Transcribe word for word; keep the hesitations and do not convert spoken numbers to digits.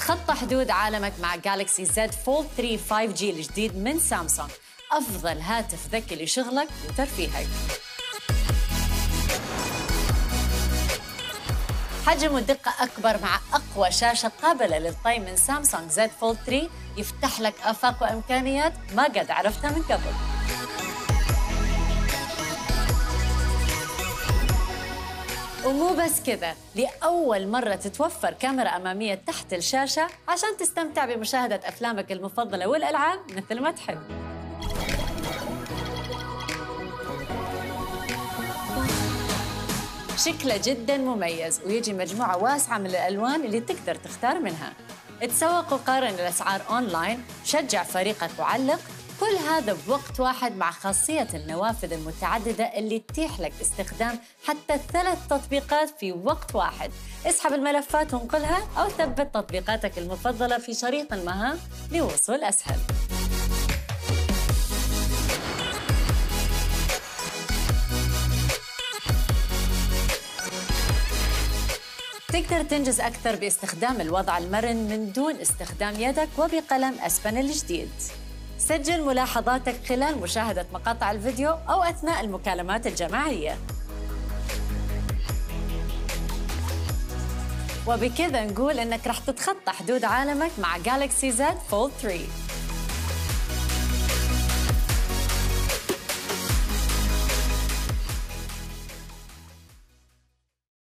اتخطى حدود عالمك مع جالكسي زد فولد ثري فايف جي الجديد من سامسونج، أفضل هاتف ذكي لشغلك وترفيهك. حجم ودقة أكبر مع أقوى شاشة قابلة للطي من سامسونج زد فولد ثري يفتح لك آفاق وإمكانيات ما قد عرفتها من قبل. ومو بس كذا، لأول مرة تتوفر كاميرا أمامية تحت الشاشة عشان تستمتع بمشاهدة أفلامك المفضلة والألعاب مثل ما تحب. شكله جداً مميز ويجي مجموعة واسعة من الألوان اللي تقدر تختار منها. تسوق وقارن الأسعار أونلاين، شجع فريقك وعلق، كل هذا بوقت واحد مع خاصية النوافذ المتعددة اللي تتيح لك استخدام حتى ثلاث تطبيقات في وقت واحد. اسحب الملفات وانقلها أو ثبت تطبيقاتك المفضلة في شريط المهام لوصول أسهل. تقدر تنجز أكثر باستخدام الوضع المرن من دون استخدام يدك وبقلم أسبن الجديد. سجل ملاحظاتك خلال مشاهدة مقاطع الفيديو أو أثناء المكالمات الجماعية. وبكذا نقول إنك رح تتخطى حدود عالمك مع جالكسي زد فولد ثري.